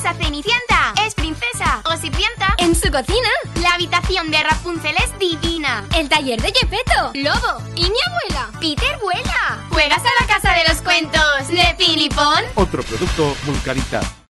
casa Cenicienta es princesa o sirvienta. En su cocina. La habitación de Rapunzel es divina. El taller de Gepetto. Lobo. Y mi abuela. Peter vuela. ¿Juegas a la casa de los cuentos de Pin y Pon? Otro producto Vulcanitat.